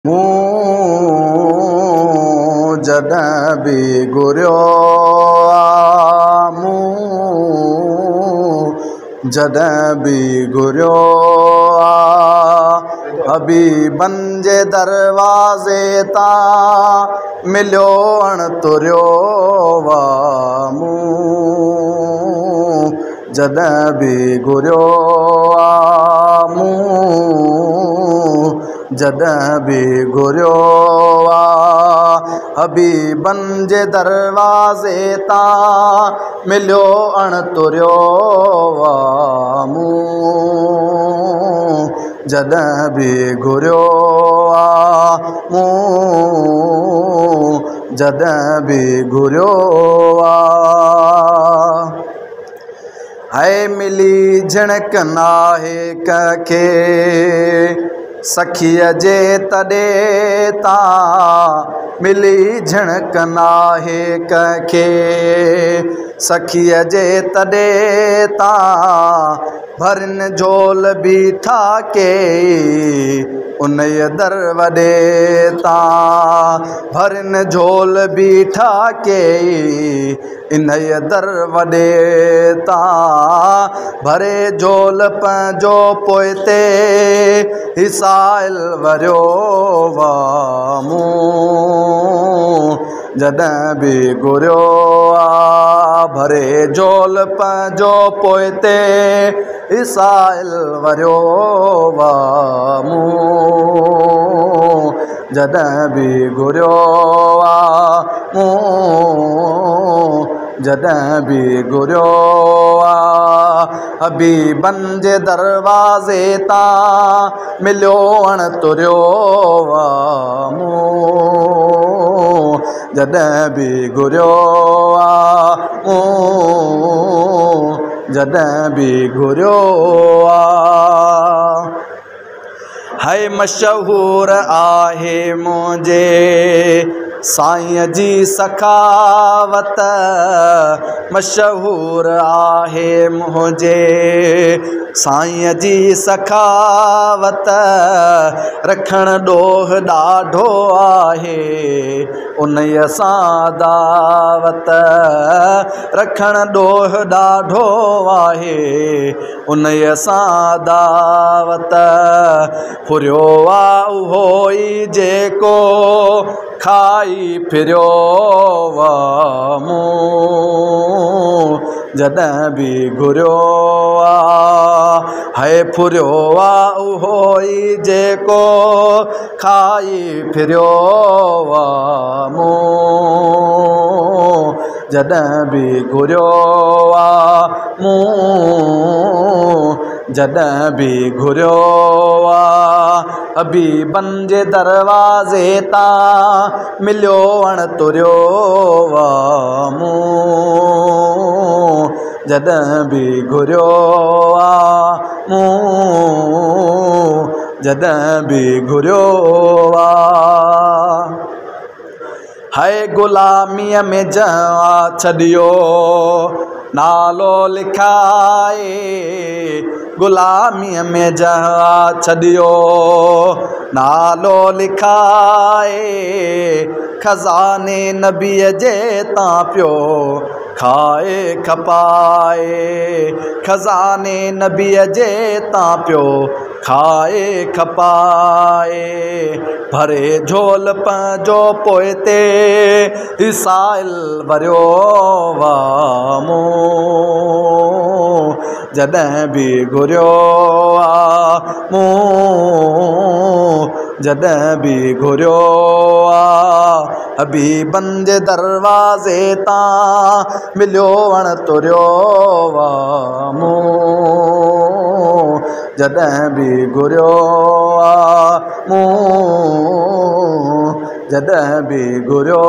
मूं जॾहिं बि घुरियो मूं जॾहिं बि घुरियो हबीबनि जे दरवाज़े तां मिलियो अणतुरियो मूं जॾहिं बि घुरियो मूं जॾहिं बि घुरियो हबीबनि जे दरवाज़े तां मिलियो अणतुरियो मूं जॾहिं बि घुरियो मूं जॾहिं बि घुरियो है मिली झिणक नाहे कंहिंखे सखीअ जे तॾे तां मिली झिणक नाहे कंहिंखे सखीअ जे तॾे तां भरिन झोल बीठा के उनय दर वॾे तां भरिन झोल बीठा के इनय दर वॾे तां भरे झोल पंहिंजो पोइते हिसाइल वरियो मूं जॾहिं बि घुरियो भरे झोल पंहिंजो पोइते हिसाइल वरियो मूं जॾहिं बि घुरियो मूं जॾहिं बि घुरियो हबीबनि जे दरवाज़े तां मिलियो अणतुरियो मूं जॾहिं बि घुरियो मूं जॾहिं बि घुरियो है मशहूर आहे मुंहिंजे साईं जी सखावत मशहूर आहे मुंहिंजे साईं जी सखावत रखण ॾोह ॾाढो आहे उन्हीअ सां दावत रखण ॾोह ॾाढो आहे उन्हीअ सां दावत फुरियो उहो ई जेको खाई फिरियो मूं जॾहिं बि घुरियो है फुरियो उहो ई जेको खाई फिरियो मूं जॾहिं बि घुरियो मूं जॾहिं बि घुरियो हबीबनि जे दरवाज़े तां मिलियो अणतुरियो मूं जॾहिं बि घुरियो मूं जॾहिं बि घुरियो है ग़ुलामीअ में जवा छॾियो नालो लिखाए ग़ुलामीअ में जवा छॾियो नालो लिखाए खज़ाने नबीअ जे तां पियो खाए खपाए खज़ाने नबीअ जे तां पियो खाए खपाए भरे झोल पंहिंजो पोइते हिसाइल वरियो मूं जॾहिं बि घुरियो मूं जॾहिं बि घुरियो हबीबनि जे दरवाज़े तां मिलियो अणतुरियो मूं जॾहिं बि घुरियो मूं जॾहिं बि घुरियो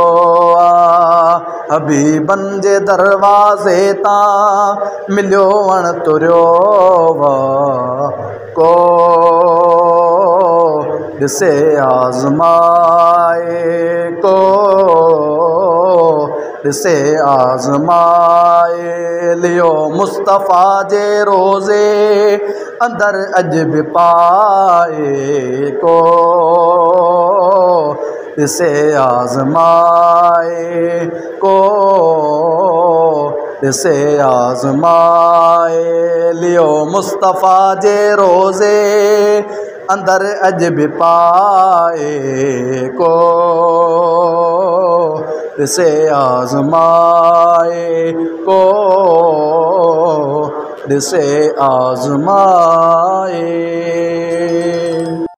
हबीबनि जे दरवाज़े तां मिलियो अणतुरियो को ॾिसे आज़माए को से आज़माए लियो मुस्तफ़ा जे रोज़े अंदर अजब पाए को से आज़माए को से आज़माए लियो मुस्तफ़ा जे रोज़े अंदर अजब पाए को से आज़माए को से आज़माए।